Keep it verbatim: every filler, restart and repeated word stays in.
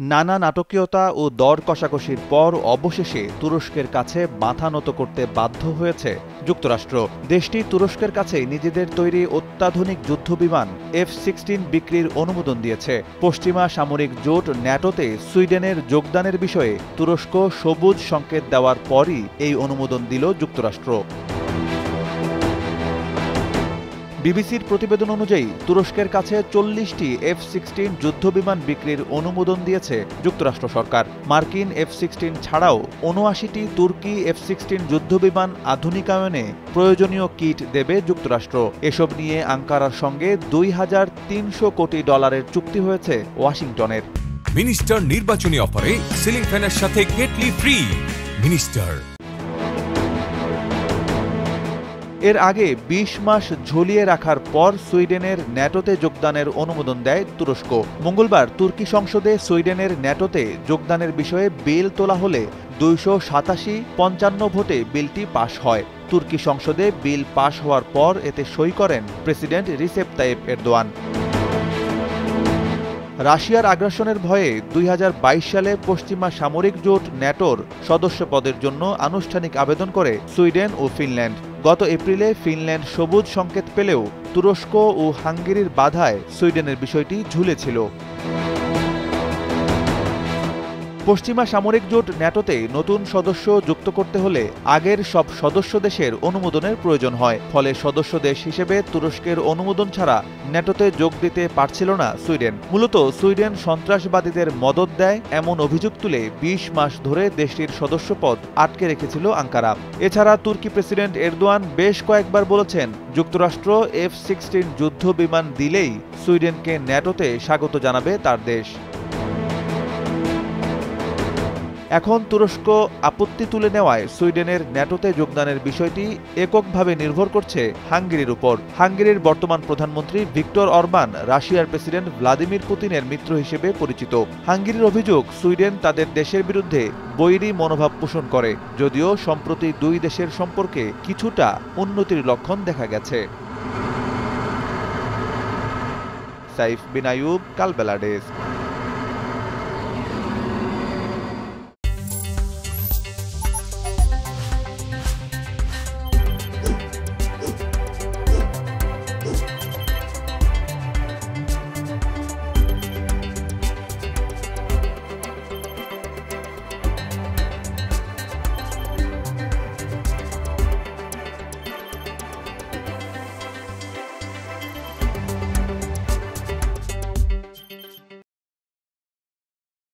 নানা নাটকীয়তা ও দর কষাকষির পর অবশেষে তুরস্কের কাছে মাথা নত করতে বাধ্য হয়েছে যুক্তরাষ্ট্র। দেশটি তুরস্কের কাছে নিজেদের তৈরি অত্যাধুনিক যুদ্ধবিমান এফ সিক্সটিন বিক্রির অনুমোদন দিয়েছে। পশ্চিমা সামরিক জোট ন্যাটোতে সুইডেনের যোগদানের বিষয়ে তুরস্ক সবুজ সংকেত দেওয়ার পরই এই অনুমোদন দিল যুক্তরাষ্ট্র। বিবিসির প্রতিবেদন অনুযায়ী তুরস্কের কাছে চল্লিশটি এফ সিক্সটিন যুদ্ধবিমান বিক্রির অনুমোদন দিয়েছে যুক্তরাষ্ট্র সরকার। মার্কিন এফ সিক্সটিন ছাড়াও উনআশিটি তুর্কি এফ সিক্সটিন যুদ্ধবিমান আধুনিকায়নে প্রয়োজনীয় কিট দেবে যুক্তরাষ্ট্র। এসব নিয়ে আঙ্কারার সঙ্গে দুই হাজার তিনশো কোটি ডলারের চুক্তি হয়েছে ওয়াশিংটনের। মিনিস্টার নির্বাচনী অফারে সিলিং ফ্যানের সাথে কেটলি ফ্রি। মিনিস্টার এর আগে বিশ মাস ঝুলিয়ে রাখার পর সুইডেনের ন্যাটোতে যোগদানের অনুমোদন দেয় তুরস্ক। মঙ্গলবার তুর্কি সংসদে সুইডেনের ন্যাটোতে যোগদানের বিষয়ে বিল তোলা হলে দুইশো সাতাশি পঞ্চান্ন ভোটে বিলটি পাশ হয়। তুর্কি সংসদে বিল পাশ হওয়ার পর এতে সই করেন প্রেসিডেন্ট রিসেপ তাইয়েপ এরদোয়ান। রাশিয়ার আগ্রাসনের ভয়ে দুই হাজার বাইশ সালে পশ্চিমা সামরিক জোট ন্যাটোর সদস্য পদের জন্য আনুষ্ঠানিক আবেদন করে সুইডেন ও ফিনল্যান্ড। গত এপ্রিলে ফিনল্যান্ড সবুজ সংকেত পেলেও তুরস্ক ও হাঙ্গেরির বাধায় সুইডেনের বিষয়টি ঝুলেছিল। পশ্চিমা সামরিক জোট ন্যাটোতে নতুন সদস্য যুক্ত করতে হলে আগের সব সদস্য দেশের অনুমোদনের প্রয়োজন হয়। ফলে সদস্য দেশ হিসেবে তুরস্কের অনুমোদন ছাড়া ন্যাটোতে যোগ দিতে পারছিল না সুইডেন। মূলত সুইডেন সন্ত্রাসবাদীদের মদদ দেয় এমন অভিযোগ তুলে বিশ মাস ধরে দেশটির সদস্যপদ আটকে রেখেছিল আঙ্কারা। এছাড়া তুর্কি প্রেসিডেন্ট এরদোয়ান বেশ কয়েকবার বলেছেন, যুক্তরাষ্ট্র এফ সিক্সটিন যুদ্ধ বিমান দিলেই সুইডেনকে ন্যাটোতে স্বাগত জানাবে তার দেশ। এখন তুরস্ক আপত্তি তুলে নেওয়ায় সুইডেনের ন্যাটোতে যোগদানের বিষয়টি এককভাবে নির্ভর করছে হাঙ্গেরির উপর। হাঙ্গেরির বর্তমান প্রধানমন্ত্রী ভিক্টর অরবান রাশিয়ার প্রেসিডেন্ট ভ্লাদিমির পুতিনের মিত্র হিসেবে পরিচিত। হাঙ্গেরির অভিযোগ, সুইডেন তাদের দেশের বিরুদ্ধে বৈরী মনোভাব পোষণ করে, যদিও সম্প্রতি দুই দেশের সম্পর্কে কিছুটা উন্নতির লক্ষণ দেখা গেছে। সাইফ বিন আইয়ুব, কালবেলা ডেস্ক।